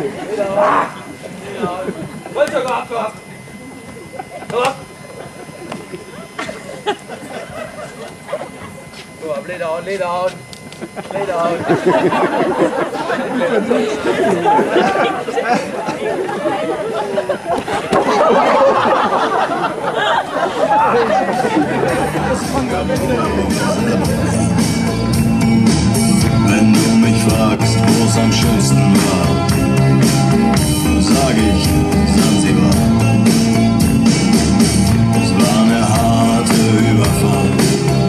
Wollt ihr ab, ab. Komm ab. Go up, lay down, lay down. Lay down. Wenn du mich fragst, wo es am schönsten war, sag ich Sansibar. Es war eine harte Überfahrt,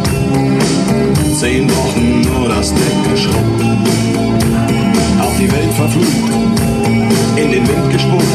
10 Wochen nur das Deck geschrubbt, auf die Welt verflucht, in den Wind gespuckt.